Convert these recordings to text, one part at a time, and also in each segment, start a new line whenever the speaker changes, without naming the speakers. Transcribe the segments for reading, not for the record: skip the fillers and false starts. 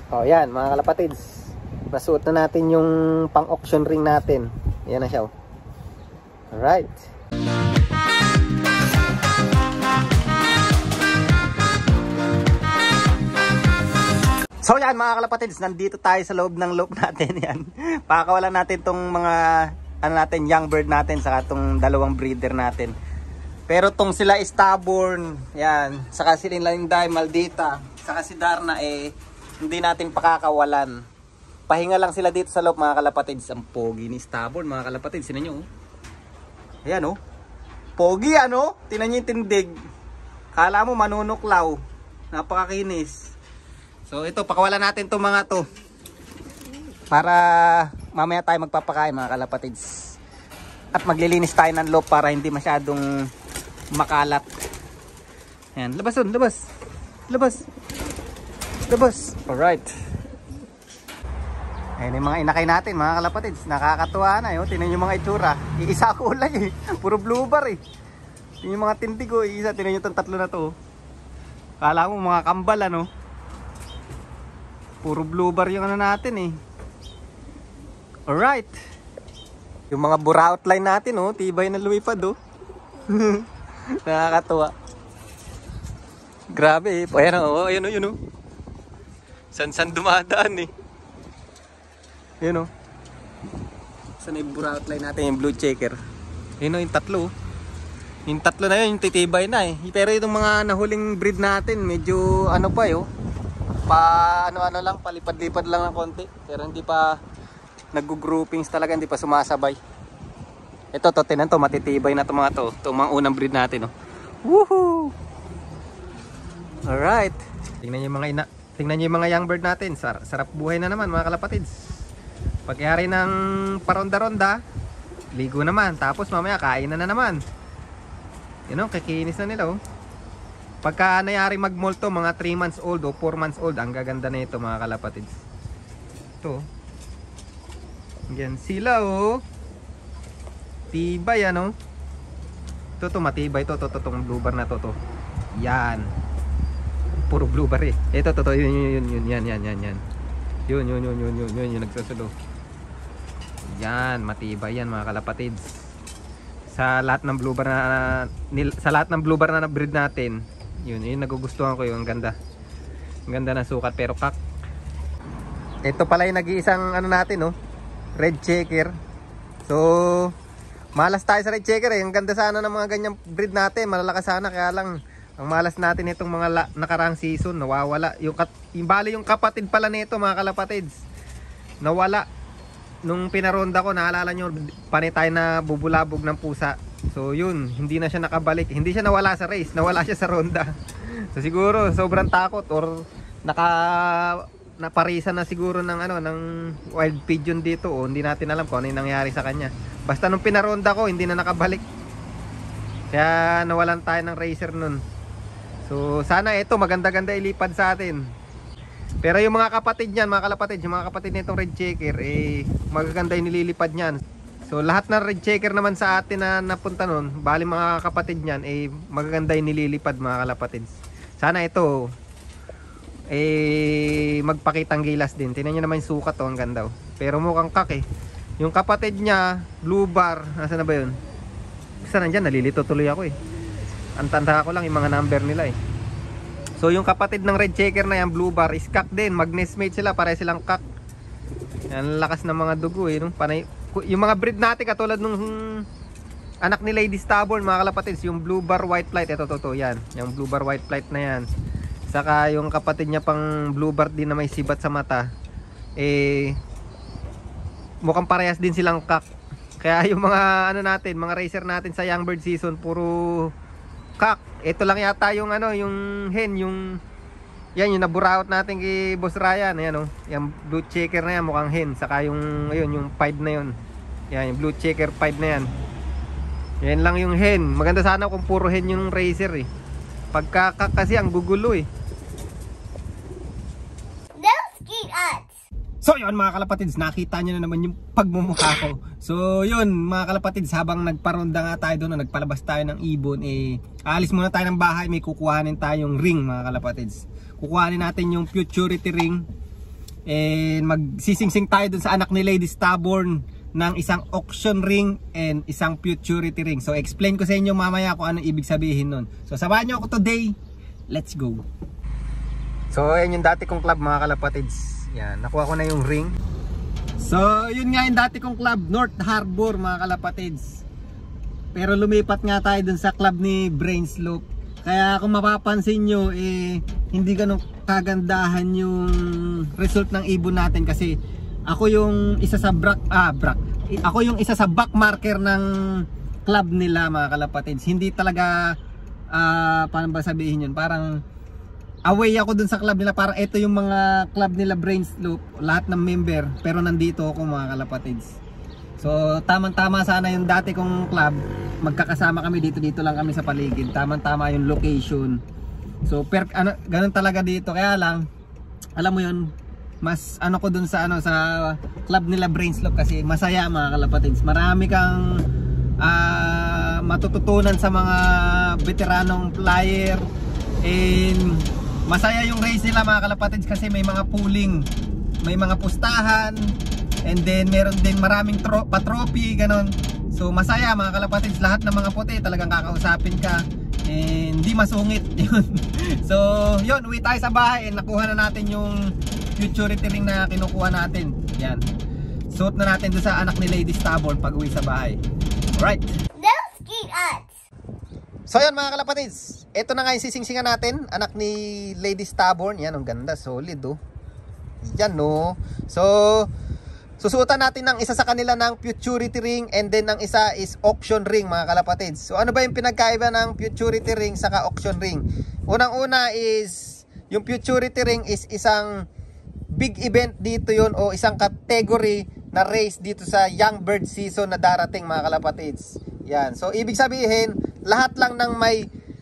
O yan mga kalapatids, nasuot na natin yung pang auction ring natin. Yan na siya. Alright. So yan mga kalapatids, nandito tayo sa loob ng loop natin. Yan, pakakawalan natin tong mga ano natin, young bird natin, saka tong dalawang breeder natin. Pero tong sila stubborn, yan, saka si Linday Maldita, saka si Darna, hindi natin pakakawalan. Pahinga lang sila dito sa loob mga kalapatids. Ang pogi ni stubborn mga kalapatids, sinan nyo. Ayan pogi tinan nyo yung tindig. Kala mo manunuklaw, napakakinis. So ito, pakawalan natin itong mga to para mamaya tayo magpapakain mga kalapatids. At maglilinis tayo ng loob para hindi masyadong makalat. Ayan, labas. Alright. Ayan yung mga inakay natin mga kalapatids. Nakakatuwa na tinan yung mga itsura. Iisa kulay puro blue bar Tingnan yung mga tindig iisa. Tingnan yung tatlo na to. Kala mo mga kambal puro blue bar yung natin Alright. Yung mga buraut line natin tibay na lumipad Nakakatuwa. Grabe Ayan San dumadaan Yun Saan yung buraut line natin, yung blue checker. Yun yung tatlo. Yung tatlo na yun, yung titibay na Pero itong mga nahuling breed natin, medyo ano lang, palipad-lipad lang ng konti. Pero hindi pa nag-groupings talaga, hindi pa sumasabay. Ito, tinan to, matitibay na to mga to. Itong mga unang breed natin Woohoo! Alright. Tingnan niyo yung mga young bird natin. Sarap buhay na naman mga kalapatids. Pagyari ng paronda-ronda, ligo naman. Tapos mamaya kain na naman. Kikinis na nila Pagka nayari magmolto, mga 3 months old o 4 months old, ang gaganda na ito mga kalapatids. Ito. Yan sila tibay Ito matibay to tong blue bar na to. Yan. Puro blue bar Ito yun yan. Yun yung nagsusulo. Yan, matibay yan mga kalapatids. Sa lahat ng blue bar na breed natin, yun nagugustuhan ko yung ganda. Ang ganda ng sukat pero kak. Ito pala yung nag-iisang natin red checker. So malas tayo sa red checker Ang ganda sana ng mga ganyang breed natin, malalakas sana, kaya lang ang malas natin itong mga nakarang season, nawawala. Bali yung kapatid pala nito mga kalapatids, nawala. Nung pinaronda ko, naalala nyo, panay tayo na bubulabog ng pusa. So yun, hindi na siya nakabalik. Hindi siya nawala sa race, nawala siya sa ronda. So siguro sobrang takot or naparisan na siguro ng wild pigeon dito hindi natin alam kung ano yung nangyari sa kanya. Basta nung pinaronda ko, hindi na nakabalik. Kaya nawalan tayo ng racer nun. So sana ito maganda-ganda ilipad sa atin. Pero yung mga kapatid niyan, mga kalapatid, yung mga kapatid nitong red checker, magaganda yung nililipad niyan. So lahat ng red checker naman sa atin na napunta nun, bali mga kapatid niyan, magaganda yung nililipad mga kalapatid. Sana ito, magpakitang gilas din. Tingnan nyo naman yung sukat ang ganda Pero mukhang kak Yung kapatid niya, blue bar, nasa na ba yun? Isa nandyan, nalilito tuloy ako Ang tanda ko lang yung mga number nila So yung kapatid ng red checker na yan, blue bar, is kak din. Magnesmate sila, pare silang kak. Yan, lakas ng mga dugo Panay, yung mga breed natin katulad nung anak ni Lady Stubborn mga kalapatids, yung blue bar white flight, ito yan, yung blue bar white flight na yan. Saka yung kapatid niya pang blue bar din na may sibat sa mata, mukhang parehas din silang kak. Kaya yung mga natin, mga racer natin sa young bird season, puro kak. Ito lang yata yung yung hen, yung naburaot natin kay Boss Ryan. Ayan yung blue checker na yan, mukhang hen. Saka yung yung pied na yun. Yan, yung blue checker pied na yan. Yan lang yung hen. Maganda sana kung puro hen yung racer Pagka kak kasi ang gugulo So yun mga kalapatids, nakita nyo na naman yung pagmumukha ko. So yun mga kalapatids, habang nagparonda nga tayo doon, nagpalabas tayo ng ibon, alis muna tayo ng bahay, may kukuhanin tayong ring mga kalapatids. Kukuhanin natin yung futurity ring And magsisingsing tayo dun sa anak ni Lady Stubborn ng isang auction ring and isang futurity ring. So explain ko sa inyo mamaya kung ano ibig sabihin nun. So samahan nyo ako today. Let's go. So ayan yung dati kong club mga kalapatids. Yan, nakuha ko na yung ring. So yun nga yung dati kong club, North Harbor mga kalapatids. Pero lumipat nga tayo dun sa club ni Brainslope. Kaya kung mapapansin nyo, hindi ganun kagandahan yung result ng ibon natin. Kasi ako yung isa sa ako yung isa sa back marker ng club nila mga kalapatids. Hindi talaga, paano ba sabihin yun? Parang away ako dun sa club nila. Parang ito yung mga club nila Brainslope, lahat ng member. Pero nandito ako mga kalapatids. So tamang-tama sana yung dati kong club. Magkakasama kami dito lang kami sa paligid. Tamang-tama yung location. So ganun talaga dito. Kaya lang, alam mo yun, mas ko dun sa sa club nila Brainslope kasi masaya mga kalapatids. Marami kang matututunan sa mga veteranong flyer. And masaya yung race nila mga kalapatids kasi may mga pooling, may mga pustahan. And then meron din maraming pa-trophy ganon. So masaya mga kalapatids, lahat ng mga puti talagang kakausapin ka. And hindi masungit yun. So yun, uwi tayo sa bahay and nakuha na natin yung futurity ring na kinukuha natin. Yan, suot na natin doon sa anak ni Lady Stubborn pag uwi sa bahay. Alright,
Those cute us.
so yan mga kalapatids, ito na nga yung sisingsingan natin, anak ni Lady Stubborn. Yan, ang ganda, solid oh. Yan oh. So susuotan natin ng isa sa kanila ng futurity ring and then ang isa is auction ring mga kalapatids. So ano ba yung pinagkaiba ng futurity ring saka auction ring? Unang-una is yung futurity ring is isang big event dito yun o isang category na race dito sa young bird season na darating mga kalapatids. Yan. So ibig sabihin lahat lang ng may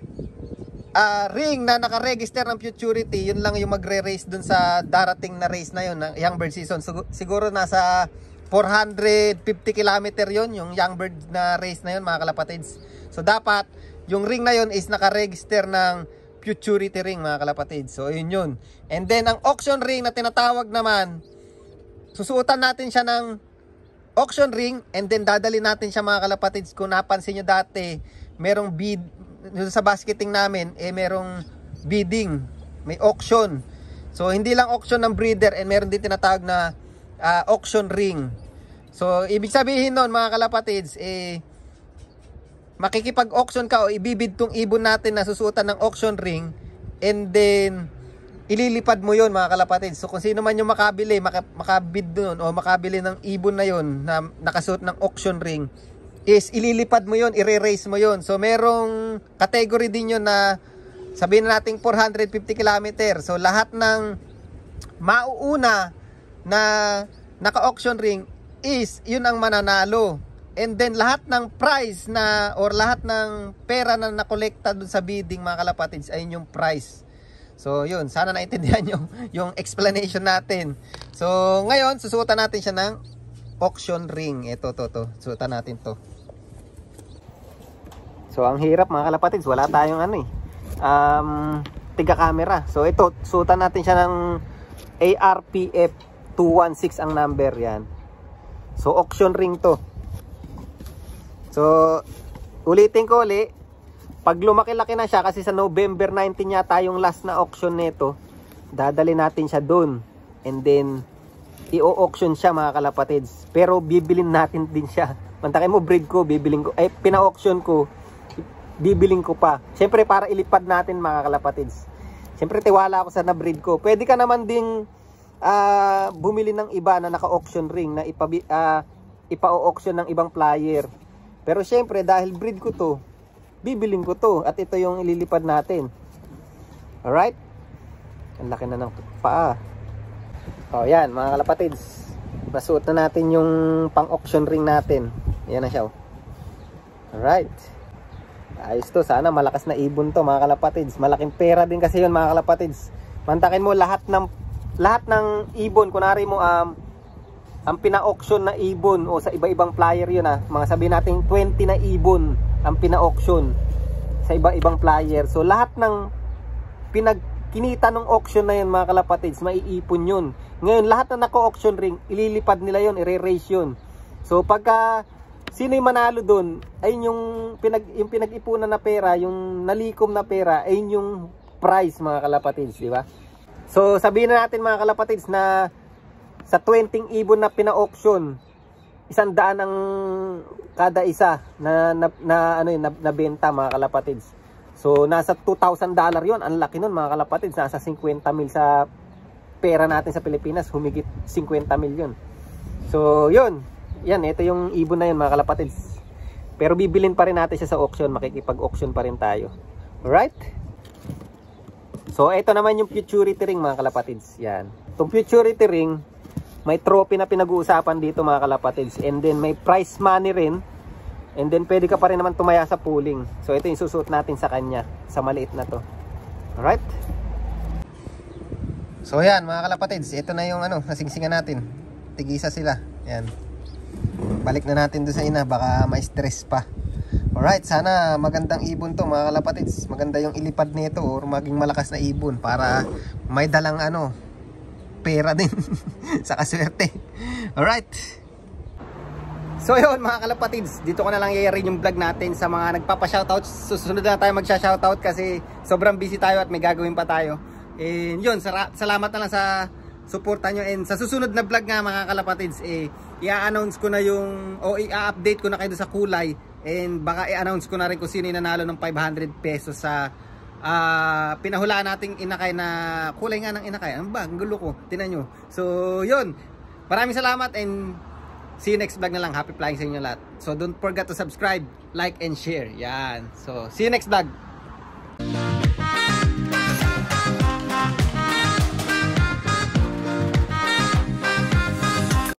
ring na naka-register ng futurity, yun lang yung magre-race dun sa darating na race na yun, ng young bird season. Siguro nasa 450 km yun, yung young bird na race na yun mga kalapatids. So dapat yung ring na yun is naka-register ng futurity ring mga kalapatids. So yun yun. And then ang auction ring na tinatawag naman, susuotan natin siya ng auction ring and then dadali natin siya mga kalapatids. Kung napansin nyo dati, merong bid sa basketing namin, merong bidding, may auction. So hindi lang auction ng breeder, and meron din tinatawag na auction ring. So ibig sabihin nun mga kalapatids, makikipag-auction ka o ibibid tong ibon natin na susuotan ng auction ring, and then ililipad mo yon mga kalapatids. So kung sino man yung makabili, makabid dun o makabili ng ibon na yon na nakasuot ng auction ring, is ililipad mo yon, i-race mo yon. So merong category din yon na sabihin natin 450 km. So lahat ng mauuna na naka-auction ring is yun ang mananalo. And then lahat ng prize na or lahat ng pera na nakolekta dun sa bidding mga kalapatids ay yung prize. So yun, sana naintindihan nyo yung explanation natin. So ngayon susuotan natin siya ng auction ring. Ito, susuotan natin to. So ang hirap mga kalapatids, wala tayong tiga camera. So ito, suotan natin siya ng ARPF 216 ang number yan. So auction ring to. So ulitin ko ulit, pag lumaki-laki na siya, kasi sa November 19 yata yung last na auction nito, dadali natin siya dun and then i-auction siya mga kalapatids. Pero bibilin natin din siya. Mantakin mo, breed ko, bibiling ko, pina-auction ko, bibiling ko pa. Siyempre para ilipad natin mga kalapatids. Siyempre tiwala ako sa na-breed ko. Pwede ka naman ding bumili ng iba na naka-auction ring na ipa-auction ng ibang flyer. Pero siyempre dahil breed ko to, bibiling ko to at ito yung ililipad natin. Alright? Ang laki na ng paa. O yan mga kalapatids, nasuot na natin yung pang-auction ring natin. Yan na siya. Alright. Ayos to, sana malakas na ibon to mga kalapatids. Malaking pera din kasi yun mga kalapatids. Mantakin mo lahat ng ibon, kunwari mo ang pina-auction na ibon o sa iba-ibang flyer yun mga sabihin natin 20 na ibon ang pina-auction sa iba-ibang flyer. So lahat ng kinita ng auction na yun mga kalapatids, maiipon yun. Ngayon, lahat na naka-auction ring, ililipad nila yon, i-raise yun. So, pagka sino yung manalo doon, ay yung pinag-ipunan na pera, yung nalikom na pera, ay yung prize, mga kalapatids, di ba? So, sabihin na natin, mga kalapatids, na sa 20 ibon na pina-auction, 100 ang kada isa na benta, mga kalapatids. So, nasa $2,000 yon. Ang laki nun, mga kalapatids. Nasa 50 mil sa pera natin sa Pilipinas. Humigit 50 mil yun. So, yun. Yan, ito yung ibon na yun, mga kalapatids. Pero bibilin pa rin natin siya sa auction. Makikipag-auction pa rin tayo. Alright? So, ito naman yung futurity ring, mga kalapatids. Yan. Itong futurity ring, may trophy na pinag-uusapan dito, mga kalapatids. And then, may prize money rin. And then, pwede ka pa rin naman tumaya sa pooling. So, ito yung susuot natin sa kanya. Sa maliit na to. Alright? So, yan, mga kalapatids. Ito na yung nasingsingan natin. Tigisa sila. Yan. Balik na natin doon sa ina. Baka may stress pa. Alright, sana magandang ibon to, mga kalapatids. Maganda yung ilipad nito or maging malakas na ibon para may dalang pera din sa kaswerte. Alright. So yun, mga kalapatids, dito ko na lang i-rin yung vlog natin sa mga nagpapa-shoutout. Susunod na tayo magsha-shoutout kasi sobrang busy tayo at may gagawin pa tayo. And yun, salamat na lang sa suporta nyo. And sa susunod na vlog nga, mga kalapatids, i-announce ko na yung, o i-update ko na kayo sa kulay. And baka i-announce ko na rin kung sino yung nanalo ng 500 pesos sa pinahulaan nating inakay na kulay nga ng inakay. Ano ba? Ang gulo ko. Tinan nyo. So, yun. Maraming salamat and see you next vlog na lang. Happy flying sa inyo lahat. So, don't forget to subscribe, like, and share. Yan. So, see you next vlog.